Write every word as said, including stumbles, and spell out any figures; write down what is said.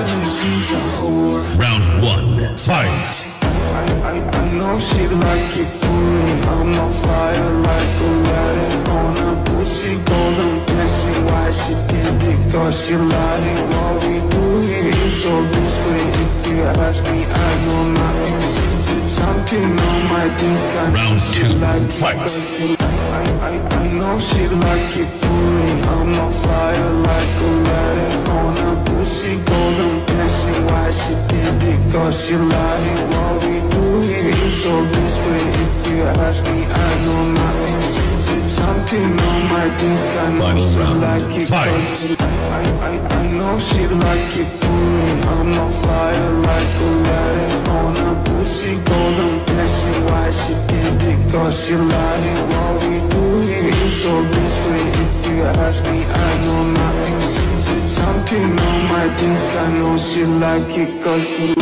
and she's a whore. Round one, fight. I, I, I know she like it for me. I'm on fire like Aladdin on a pussy golden blessing. Why she did it? Cause she lied it. What we do here is so discreet. If you ask me, I know nothing. She's something on my dick. I Round two, like fight. I, I, I know she like it for me. I'm on fire like Aladdin on a pussy golden blessing. Why she did it? Cause she lied it. What we do here is so discreet. If you ask me, I know nothing. She's something on my dick. I know Final she round, like it. fight. I, I, I know she like it for me. I'm on fire like Aladdin on a pussy golden blessing. Why she did it? Cause she lied it. What we do here is so discreet. If you ask me, I know nothing. She's something on my dick. I know she like it. Cause she